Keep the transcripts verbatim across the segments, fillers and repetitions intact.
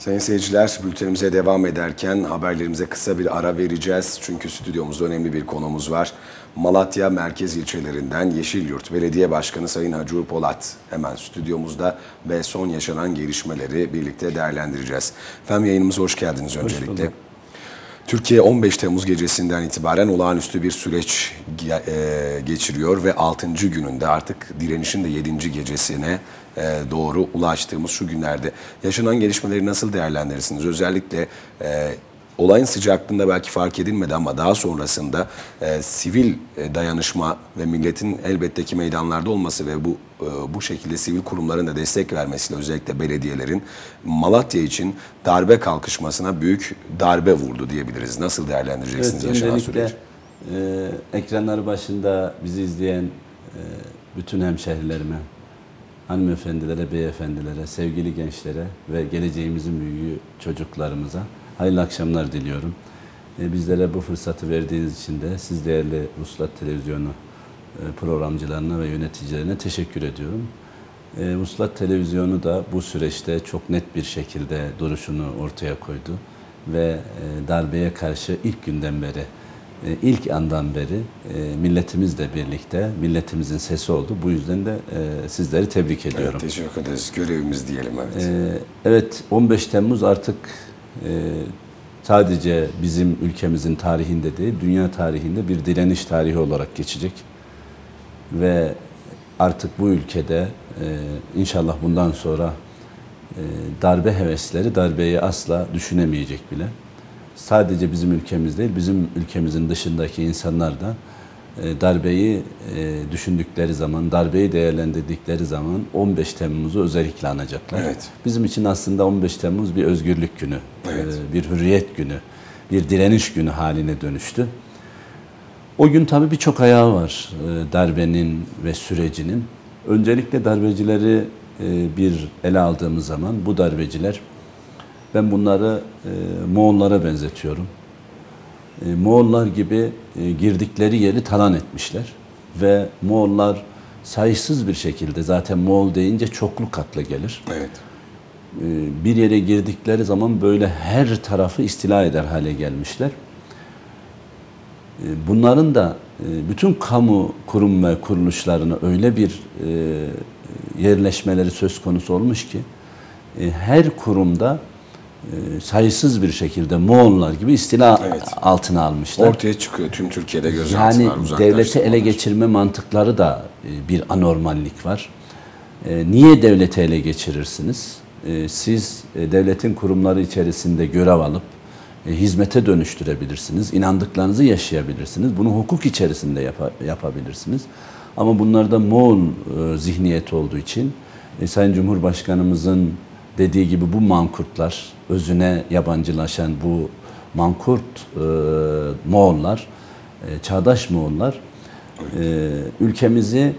Sayın seyirciler, bültenimize devam ederken haberlerimize kısa bir ara vereceğiz. Çünkü stüdyomuzda önemli bir konumuz var. Malatya merkez ilçelerinden Yeşilyurt Belediye Başkanı Sayın Hacı Polat hemen stüdyomuzda ve son yaşanan gelişmeleri birlikte değerlendireceğiz. Efendim yayınımıza hoş geldiniz öncelikle. Hoş Türkiye on beş Temmuz gecesinden itibaren olağanüstü bir süreç geçiriyor ve altıncı gününde artık direnişin de yedinci gecesine doğru ulaştığımız şu günlerde yaşanan gelişmeleri nasıl değerlendirirsiniz? Özellikle e, olayın sıcaklığında belki fark edilmedi ama daha sonrasında e, sivil dayanışma ve milletin elbette ki meydanlarda olması ve bu e, bu şekilde sivil kurumların da destek vermesiyle özellikle belediyelerin Malatya için darbe kalkışmasına büyük darbe vurdu diyebiliriz. Nasıl değerlendireceksiniz evet, yaşanan süreci? E, ekranları başında bizi izleyen e, bütün hemşehrilerime, hanımefendilere, beyefendilere, sevgili gençlere ve geleceğimizin büyüğü çocuklarımıza hayırlı akşamlar diliyorum. Bizlere bu fırsatı verdiğiniz için de siz değerli Vuslat Televizyonu programcılarına ve yöneticilerine teşekkür ediyorum. Vuslat Televizyonu da bu süreçte çok net bir şekilde duruşunu ortaya koydu ve darbeye karşı ilk günden beri, İlk andan beri e, milletimizle birlikte, milletimizin sesi oldu. Bu yüzden de e, sizleri tebrik ediyorum. Evet, teşekkür ederiz. Görevimiz diyelim. Evet, e, evet on beş Temmuz artık e, sadece bizim ülkemizin tarihinde değil, dünya tarihinde bir direniş tarihi olarak geçecek. Ve artık bu ülkede e, inşallah bundan sonra e, darbe hevesleri darbeyi asla düşünemeyecek bile. Sadece bizim ülkemiz değil, bizim ülkemizin dışındaki insanlar da e, darbeyi e, düşündükleri zaman, darbeyi değerlendirdikleri zaman on beş Temmuz'u özellikle anacaklar. Evet. Bizim için aslında on beş Temmuz bir özgürlük günü, evet. e, bir hürriyet günü, bir direniş günü haline dönüştü. O gün tabii birçok ayağı var e, darbenin ve sürecinin. Öncelikle darbecileri e, bir ele aldığımız zaman bu darbeciler, ben bunları e, Moğollara benzetiyorum. E, Moğollar gibi e, girdikleri yeri talan etmişler. Ve Moğollar sayısız bir şekilde, zaten Moğol deyince çoklu katlı gelir. Evet. E, bir yere girdikleri zaman böyle her tarafı istila eder hale gelmişler. E, bunların da e, bütün kamu kurum ve kuruluşlarına öyle bir e, yerleşmeleri söz konusu olmuş ki e, her kurumda sayısız bir şekilde Moğollar gibi istila evet. altına almışlar. Ortaya çıkıyor tüm Türkiye'de gözaltılar, yani devleti ele geçirme mantıkları da bir anormallik var. Niye devleti ele geçirirsiniz? Siz devletin kurumları içerisinde görev alıp hizmete dönüştürebilirsiniz. İnandıklarınızı yaşayabilirsiniz. Bunu hukuk içerisinde yap yapabilirsiniz. Ama bunlarda Moğol zihniyeti olduğu için Sayın Cumhurbaşkanımızın dediği gibi bu mankurtlar, özüne yabancılaşan bu mankurt e, Moğollar, e, çağdaş Moğollar e, ülkemizi e,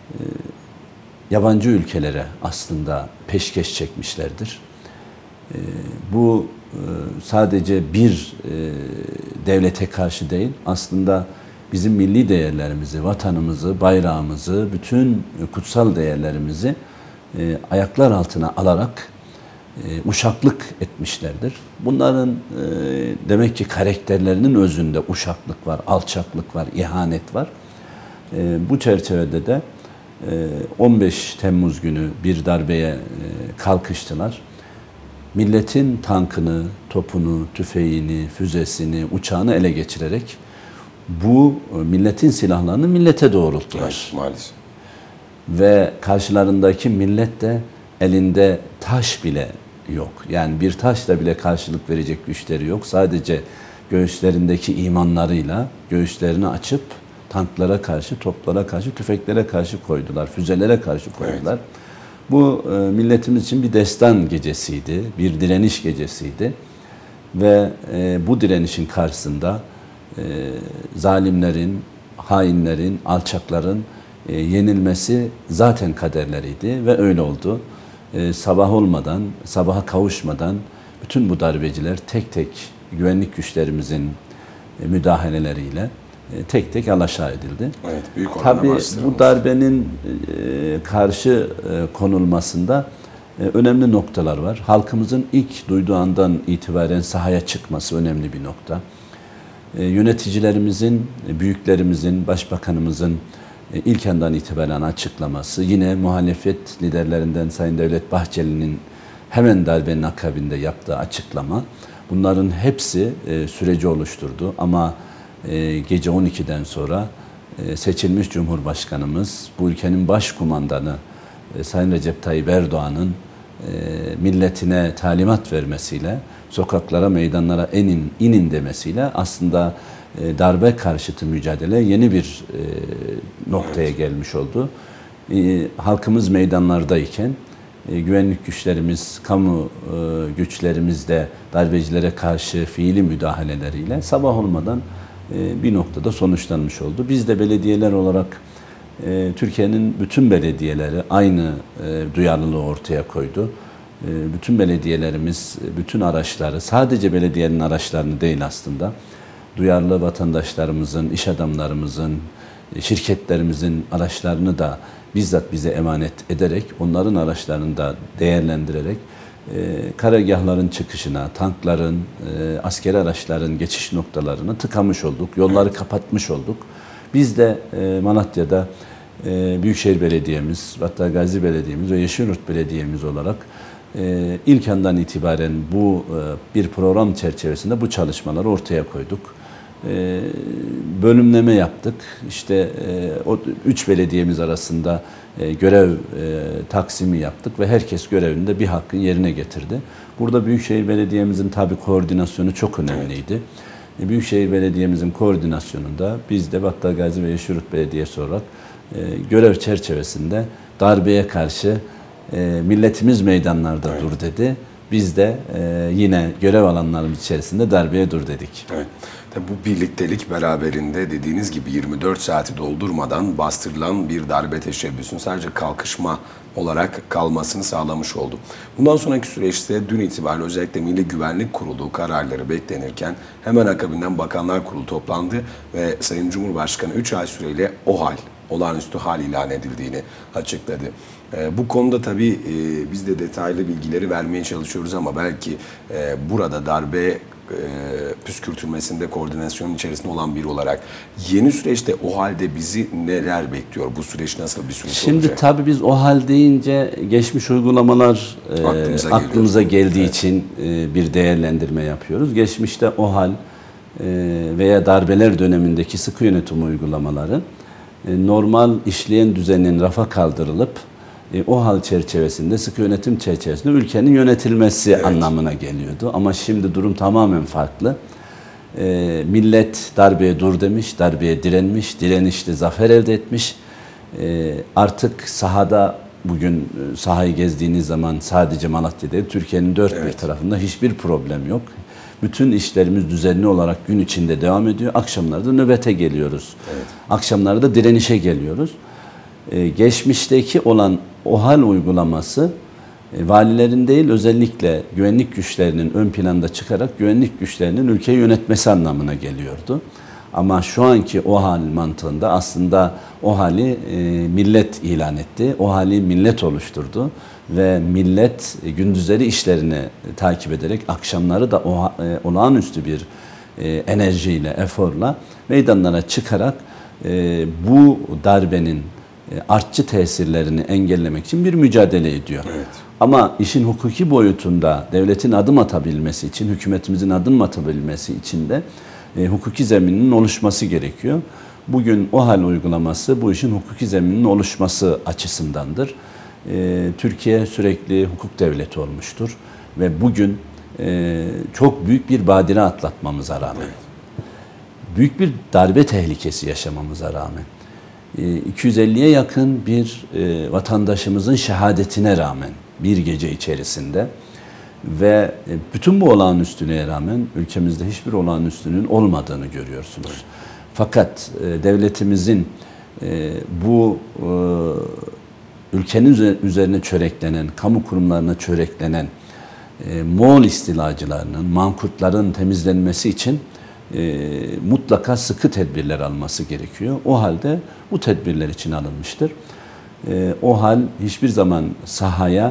yabancı ülkelere aslında peşkeş çekmişlerdir. E, bu e, sadece bir e, devlete karşı değil, aslında bizim milli değerlerimizi, vatanımızı, bayrağımızı, bütün kutsal değerlerimizi e, ayaklar altına alarak E, uşaklık etmişlerdir. Bunların e, demek ki karakterlerinin özünde uşaklık var, alçaklık var, ihanet var. E, bu çerçevede de e, on beş Temmuz günü bir darbeye e, kalkıştılar. Milletin tankını, topunu, tüfeğini, füzesini, uçağını ele geçirerek bu e, milletin silahlarını millete doğrulttular. Evet, maalesef. Ve karşılarındaki millet de elinde taş bile yok. Yani bir taşla bile karşılık verecek güçleri yok. Sadece göğüslerindeki imanlarıyla göğüslerini açıp tanklara karşı, toplara karşı, tüfeklere karşı koydular. Füzelere karşı koydular. Evet. Bu e, milletimiz için bir destan gecesiydi, bir direniş gecesiydi. Ve e, bu direnişin karşısında e, zalimlerin, hainlerin, alçakların e, yenilmesi zaten kaderleriydi ve öyle oldu. Ee, sabah olmadan, sabaha kavuşmadan bütün bu darbeciler tek tek güvenlik güçlerimizin e, müdahaleleriyle e, tek tek alaşağı edildi. Evet, büyük Tabii bu darbenin e, karşı e, konulmasında önemli noktalar var. Halkımızın ilk duyduğu andan itibaren sahaya çıkması önemli bir nokta. Yöneticilerimizin, büyüklerimizin, başbakanımızın ilk andan itibaren açıklaması, yine muhalefet liderlerinden Sayın Devlet Bahçeli'nin hemen darbenin akabinde yaptığı açıklama, bunların hepsi süreci oluşturdu. Ama gece on ikiden sonra seçilmiş Cumhurbaşkanımız, bu ülkenin başkumandanı Sayın Recep Tayyip Erdoğan'ın milletine talimat vermesiyle, sokaklara, meydanlara inin, inin demesiyle aslında darbe karşıtı mücadele yeni bir noktaya gelmiş oldu. Halkımız meydanlardayken, güvenlik güçlerimiz, kamu güçlerimiz de darbecilere karşı fiili müdahaleleriyle sabah olmadan bir noktada sonuçlanmış oldu. Biz de belediyeler olarak Türkiye'nin bütün belediyeleri aynı duyarlılığı ortaya koydu. Bütün belediyelerimiz, bütün araçları, sadece belediyenin araçlarını değil aslında, duyarlı vatandaşlarımızın, iş adamlarımızın, şirketlerimizin araçlarını da bizzat bize emanet ederek, onların araçlarını da değerlendirerek karargahların çıkışına, tankların, askeri araçların geçiş noktalarını tıkamış olduk, yolları kapatmış olduk. Biz de Malatya'da Büyükşehir Belediye'miz, hatta Gazi Belediye'miz ve Yeşilyurt Belediye'miz olarak ilk andan itibaren bu bir program çerçevesinde bu çalışmaları ortaya koyduk. Bölümleme yaptık. İşte o üç belediyemiz arasında görev taksimi yaptık ve herkes görevinde bir hakkın yerine getirdi. Burada Büyükşehir Belediye'mizin tabii koordinasyonu çok önemliydi. Evet. Büyükşehir Belediye'mizin koordinasyonunda biz de Battal Gazi ve Yeşilyurt Belediyesi olarak görev çerçevesinde darbeye karşı milletimiz meydanlarda evet. dur dedi. Biz de yine görev alanlarımız içerisinde darbeye dur dedik. Evet. Bu birliktelik beraberinde dediğiniz gibi yirmi dört saati doldurmadan bastırılan bir darbe teşebbüsünün sadece kalkışma olarak kalmasını sağlamış oldu. Bundan sonraki süreçte dün itibariyle özellikle Milli Güvenlik Kurulu kararları beklenirken hemen akabinden Bakanlar Kurulu toplandı ve Sayın Cumhurbaşkanı üç ay süreyle OHAL, olağanüstü hal ilan edildiğini açıkladı. Bu konuda tabii biz de detaylı bilgileri vermeye çalışıyoruz ama belki burada darbe püskürtülmesinde koordinasyonun içerisinde olan biri olarak yeni süreçte o halde bizi neler bekliyor? Bu süreç nasıl bir süreç Şimdi olacak? Şimdi tabii biz o hal deyince geçmiş uygulamalar aklımıza, aklımıza geldiği evet. için bir değerlendirme yapıyoruz. Geçmişte o hal veya darbeler dönemindeki sıkı yönetim uygulamaları normal işleyen düzenin rafa kaldırılıp E, o hal çerçevesinde, sıkı yönetim çerçevesinde ülkenin yönetilmesi evet. anlamına geliyordu. Ama şimdi durum tamamen farklı. E, millet darbeye dur demiş, darbeye direnmiş, direnişle zafer elde etmiş. E, artık sahada, bugün sahayı gezdiğiniz zaman sadece Malatya'da, Türkiye'nin dört evet. bir tarafında hiçbir problem yok. Bütün işlerimiz düzenli olarak gün içinde devam ediyor. Akşamlarda nöbete geliyoruz. Evet. Akşamlarda direnişe geliyoruz. Ee, geçmişteki olan OHAL uygulaması e, valilerin değil özellikle güvenlik güçlerinin ön planda çıkarak güvenlik güçlerinin ülkeyi yönetmesi anlamına geliyordu. Ama şu anki OHAL mantığında aslında OHAL'i e, millet ilan etti. OHAL'i millet oluşturdu ve millet e, gündüzleri işlerini e, takip ederek akşamları da oha, e, olağanüstü bir e, enerjiyle, eforla meydanlara çıkarak e, bu darbenin artçı tesirlerini engellemek için bir mücadele ediyor. Evet. Ama işin hukuki boyutunda devletin adım atabilmesi için, hükümetimizin adım atabilmesi için de e, hukuki zeminin oluşması gerekiyor. Bugün o hal uygulaması bu işin hukuki zeminin oluşması açısındandır. E, Türkiye sürekli hukuk devleti olmuştur ve bugün e, çok büyük bir badire atlatmamıza rağmen, büyük bir darbe tehlikesi yaşamamıza rağmen, iki yüz elliye yakın bir e, vatandaşımızın şehadetine rağmen bir gece içerisinde ve e, bütün bu olağanüstülüğe rağmen ülkemizde hiçbir olağanüstülüğün olmadığını görüyorsunuz. Evet. Fakat e, devletimizin e, bu e, ülkenin üzerine çöreklenen, kamu kurumlarına çöreklenen e, Moğol istilacılarının, mankurtların temizlenmesi için E, mutlaka sıkı tedbirler alması gerekiyor. O halde bu tedbirler için alınmıştır. E, o hal hiçbir zaman sahaya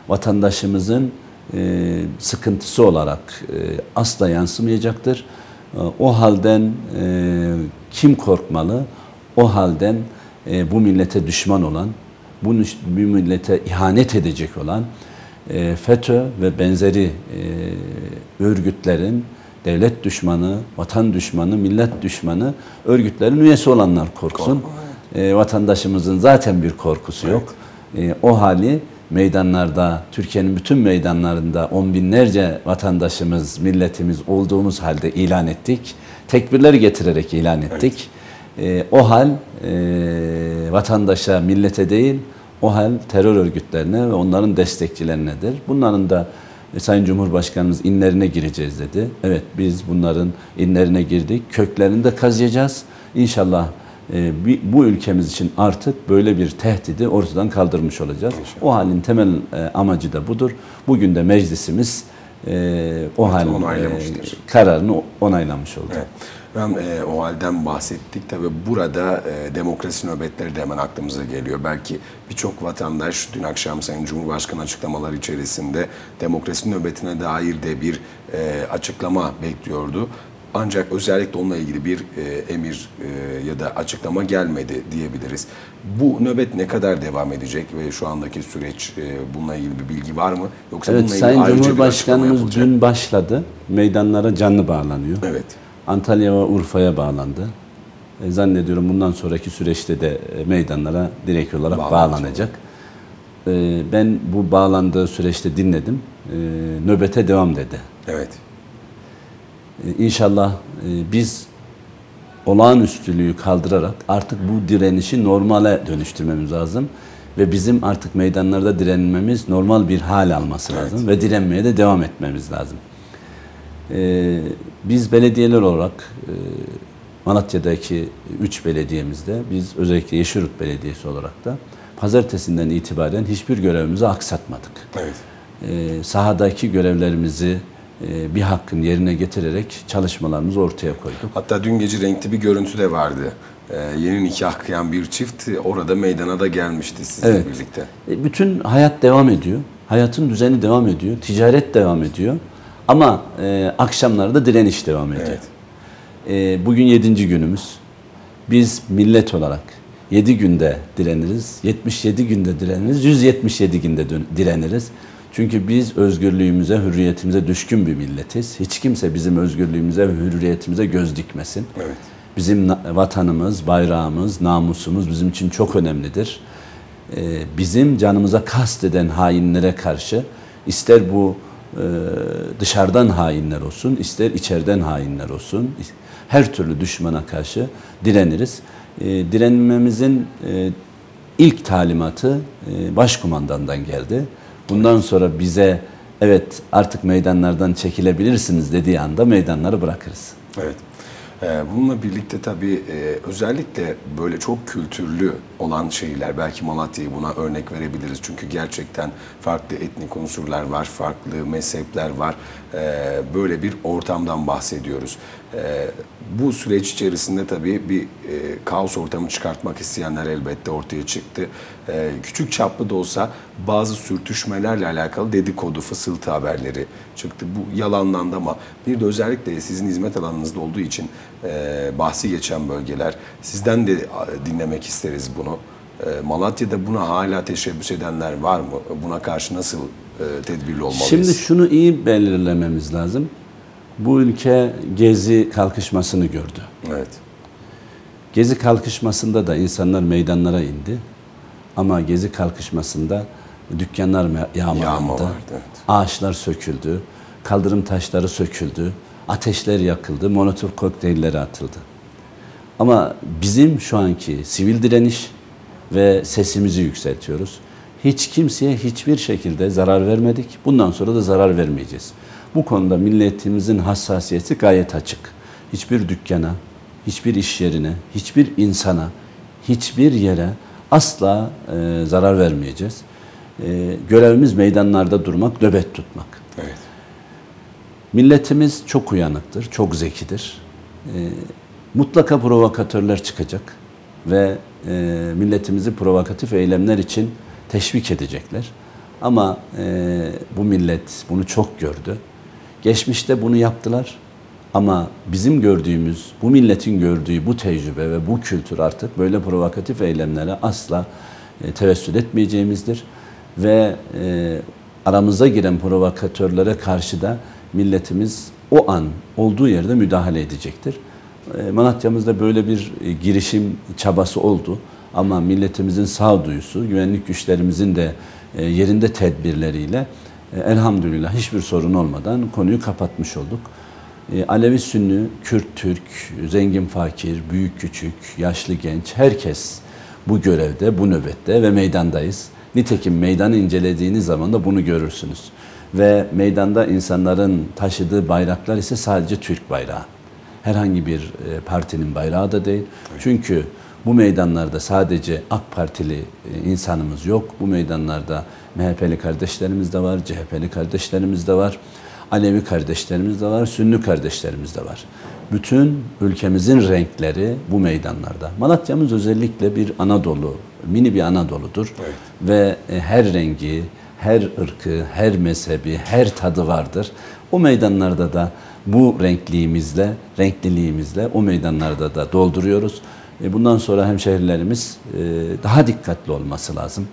vatandaşımızın e, sıkıntısı olarak e, asla yansımayacaktır. E, o halden e, kim korkmalı? O halden e, bu millete düşman olan, bu, bu millete ihanet edecek olan e, FETÖ ve benzeri e, örgütlerin devlet düşmanı, vatan düşmanı, millet düşmanı örgütlerin üyesi olanlar korksun. E, vatandaşımızın zaten bir korkusu yok. Evet. E, o hali meydanlarda, Türkiye'nin bütün meydanlarında on binlerce vatandaşımız, milletimiz olduğumuz halde ilan ettik. Tekbirleri getirerek ilan ettik. Evet. E, o hal e, vatandaşa, millete değil, o hal terör örgütlerine ve onların destekçilerinedir. Bunların da e, Sayın Cumhurbaşkanımız inlerine gireceğiz dedi. Evet, biz bunların inlerine girdik. Köklerini de kazıyacağız. İnşallah e, bu ülkemiz için artık böyle bir tehdidi ortadan kaldırmış olacağız. İnşallah. O halin temel e, amacı da budur. Bugün de meclisimiz e, o evet, hal e, kararını onaylamış oldu. Evet. Ben e, o halden bahsettik. Tabii burada e, demokrasi nöbetleri de hemen aklımıza geliyor. Belki birçok vatandaş dün akşam Sayın Cumhurbaşkanı açıklamaları içerisinde demokrasi nöbetine dair de bir e, açıklama bekliyordu. Ancak özellikle onunla ilgili bir e, emir e, ya da açıklama gelmedi diyebiliriz. Bu nöbet ne kadar devam edecek ve şu andaki süreç e, bununla ilgili bir bilgi var mı? Yoksa evet, bununla ilgili Sayın ayrıca Cumhurbaşkanımız dün başladı. Meydanlara canlı bağlanıyor. Evet. Antalya ve Urfa'ya bağlandı. E, zannediyorum bundan sonraki süreçte de e, meydanlara direkt olarak Bağlantı bağlanacak. E, ben bu bağlandığı süreçte dinledim. E, nöbete devam dedi. Evet. E, İnşallah e, biz olağanüstülüğü kaldırarak artık bu direnişi normale dönüştürmemiz lazım. Ve bizim artık meydanlarda direnmemiz normal bir hal alması evet. lazım. Ve direnmeye de devam etmemiz lazım. Ee, biz belediyeler olarak e, Malatya'daki üç belediyemizde biz özellikle Yeşilyurt Belediyesi olarak da pazartesinden itibaren hiçbir görevimizi aksatmadık. Evet. Ee, sahadaki görevlerimizi e, bir hakkın yerine getirerek çalışmalarımızı ortaya koyduk. Hatta dün gece renkli bir görüntü de vardı. Ee, yeni nikah kıyan bir çift orada meydana da gelmişti sizinle evet. birlikte. E, bütün hayat devam ediyor. Hayatın düzeni devam ediyor. Ticaret devam ediyor. Ama e, akşamlarda direniş devam ediyor. Evet. E, bugün yedinci günümüz. Biz millet olarak yedi günde direniriz, yetmiş yedi günde direniriz, yüz yetmiş yedi günde direniriz. Çünkü biz özgürlüğümüze, hürriyetimize düşkün bir milletiz. Hiç kimse bizim özgürlüğümüze ve hürriyetimize göz dikmesin. Evet. Bizim vatanımız, bayrağımız, namusumuz bizim için çok önemlidir. E, bizim canımıza kasteden hainlere karşı ister bu dışarıdan hainler olsun, ister içeriden hainler olsun, her türlü düşmana karşı direniriz. Direnmemizin ilk talimatı başkumandandan geldi. Bundan sonra bize evet artık meydanlardan çekilebilirsiniz dediği anda meydanları bırakırız. Evet. Bununla birlikte tabii özellikle böyle çok kültürlü olan şehirler, belki Malatya'yı buna örnek verebiliriz. Çünkü gerçekten farklı etnik unsurlar var, farklı mezhepler var. Böyle bir ortamdan bahsediyoruz. Bu süreç içerisinde tabii bir kaos ortamı çıkartmak isteyenler elbette ortaya çıktı. Küçük çaplı da olsa bazı sürtüşmelerle alakalı dedikodu, fısıltı haberleri çıktı. Bu yalanlandı ama bir de özellikle sizin hizmet alanınızda olduğu için bahsi geçen bölgeler. Sizden de dinlemek isteriz bunu. Malatya'da buna hala teşebbüs edenler var mı? Buna karşı nasıl tedbirli olmalıyız? Şimdi şunu iyi belirlememiz lazım. Bu ülke Gezi kalkışmasını gördü. Evet. Gezi kalkışmasında da insanlar meydanlara indi. Ama Gezi kalkışmasında dükkanlar yağmalandı. Yağma vardı, evet. Ağaçlar söküldü. Kaldırım taşları söküldü. Ateşler yakıldı. Molotov kokteylleri atıldı. Ama bizim şu anki sivil direniş ve sesimizi yükseltiyoruz. Hiç kimseye hiçbir şekilde zarar vermedik. Bundan sonra da zarar vermeyeceğiz. Bu konuda milletimizin hassasiyeti gayet açık. Hiçbir dükkana, hiçbir iş yerine, hiçbir insana, hiçbir yere asla e, zarar vermeyeceğiz. E, görevimiz meydanlarda durmak, nöbet tutmak. Evet. Milletimiz çok uyanıktır, çok zekidir. E, mutlaka provokatörler çıkacak ve e, milletimizi provokatif eylemler için teşvik edecekler. Ama e, bu millet bunu çok gördü. Geçmişte bunu yaptılar. Ama bizim gördüğümüz, bu milletin gördüğü bu tecrübe ve bu kültür artık böyle provokatif eylemlere asla e, tevessül etmeyeceğimizdir. Ve e, aramıza giren provokatörlere karşı da milletimiz o an olduğu yerde müdahale edecektir. E, Malatya'mızda böyle bir e, girişim çabası oldu. Ama milletimizin sağduyusu, güvenlik güçlerimizin de e, yerinde tedbirleriyle e, elhamdülillah hiçbir sorun olmadan konuyu kapatmış olduk. E, Alevi, Sünni, Kürt, Türk, zengin, fakir, büyük, küçük, yaşlı, genç herkes bu görevde, bu nöbette ve meydandayız. Nitekim meydanı incelediğiniz zaman da bunu görürsünüz. Ve meydanda insanların taşıdığı bayraklar ise sadece Türk bayrağı. Herhangi bir e, partinin bayrağı da değil. Çünkü bu meydanlarda sadece AK Partili insanımız yok. Bu meydanlarda M H P'li kardeşlerimiz de var, C H P'li kardeşlerimiz de var, Alevi kardeşlerimiz de var, Sünni kardeşlerimiz de var. Bütün ülkemizin renkleri bu meydanlarda. Malatya'mız özellikle bir Anadolu, mini bir Anadolu'dur. Evet. Ve her rengi, her ırkı, her mezhebi, her tadı vardır. O meydanlarda da bu renkliğimizle, renkliliğimizle o meydanlarda da dolduruyoruz. Bundan sonra hemşehrilerimiz daha dikkatli olması lazım.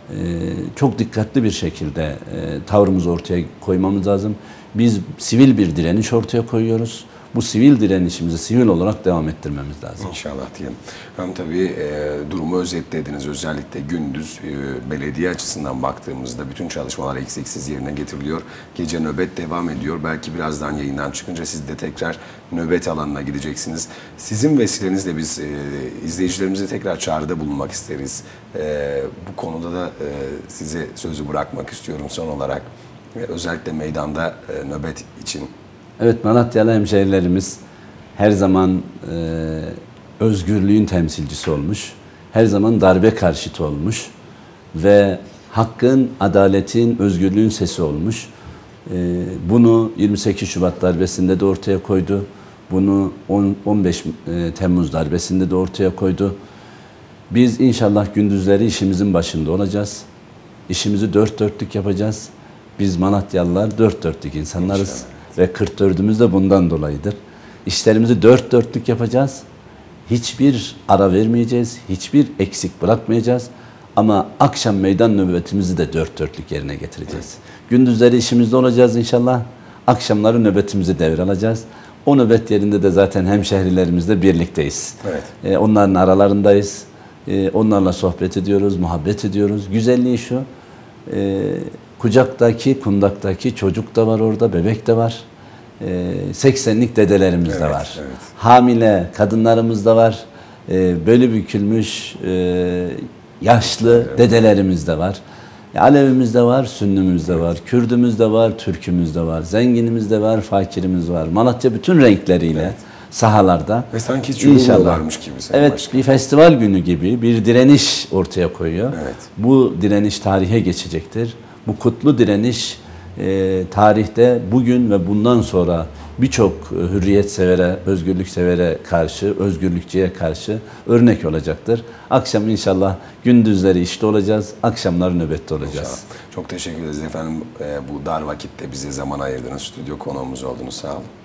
Çok dikkatli bir şekilde tavrımızı ortaya koymamız lazım. Biz sivil bir direniş ortaya koyuyoruz. Bu sivil direnişimizi sivil olarak devam ettirmemiz lazım. İnşallah diyelim. Hem tabii e, durumu özetlediniz. Özellikle gündüz e, belediye açısından baktığımızda bütün çalışmalar eksiksiz yerine getiriliyor. Gece nöbet devam ediyor. Belki birazdan yayından çıkınca siz de tekrar nöbet alanına gideceksiniz. Sizin vesilenizle biz e, izleyicilerimize tekrar çağrıda bulunmak isteriz. E, bu konuda da e, size sözü bırakmak istiyorum son olarak. E, özellikle meydanda e, nöbet için. Evet, Malatyalı hemşehrilerimiz her zaman e, özgürlüğün temsilcisi olmuş, her zaman darbe karşıtı olmuş ve hakkın, adaletin, özgürlüğün sesi olmuş. E, bunu yirmi sekiz Şubat darbesinde de ortaya koydu, bunu on beş Temmuz darbesinde de ortaya koydu. Biz inşallah gündüzleri işimizin başında olacağız, işimizi dört dörtlük yapacağız. Biz Malatyalılar dört dörtlük insanlarız. İnşallah. Ve kırk dördümüz de bundan dolayıdır. İşlerimizi dört dörtlük yapacağız. Hiçbir ara vermeyeceğiz. Hiçbir eksik bırakmayacağız. Ama akşam meydan nöbetimizi de dört dörtlük yerine getireceğiz. Evet. Gündüzleri işimizde olacağız inşallah. Akşamları nöbetimizi devralacağız. O nöbet yerinde de zaten hemşehrilerimizle birlikteyiz. Evet. Ee, onların aralarındayız. Ee, onlarla sohbet ediyoruz, muhabbet ediyoruz. Güzelliği şu. E, kucaktaki, kundaktaki çocuk da var orada, bebek de var. seksenlik dedelerimiz evet, de var. Evet. Hamile kadınlarımız da var. E, böyle bükülmüş e, yaşlı evet. dedelerimiz de var. E, Alevimiz de var, Sünnümüz de evet. var, Kürdümüz de var, Türkümüz de var, zenginimiz de var, fakirimiz var. Malatya bütün renkleriyle evet. sahalarda. Ve sanki hiç yorulmuyorlarmış gibi. Evet, başkanım. Bir festival günü gibi bir direniş ortaya koyuyor. Evet. Bu direniş tarihe geçecektir. Bu kutlu direniş e, tarihte bugün ve bundan sonra birçok hürriyet severe, özgürlük severe karşı, özgürlükçüye karşı örnek olacaktır. Akşam inşallah gündüzleri işte olacağız, akşamları nöbette olacağız. İnşallah. Çok teşekkür ederiz efendim. E, bu dar vakitte bize zaman ayırdınız, stüdyo konuğumuz oldunuz. Sağ olun.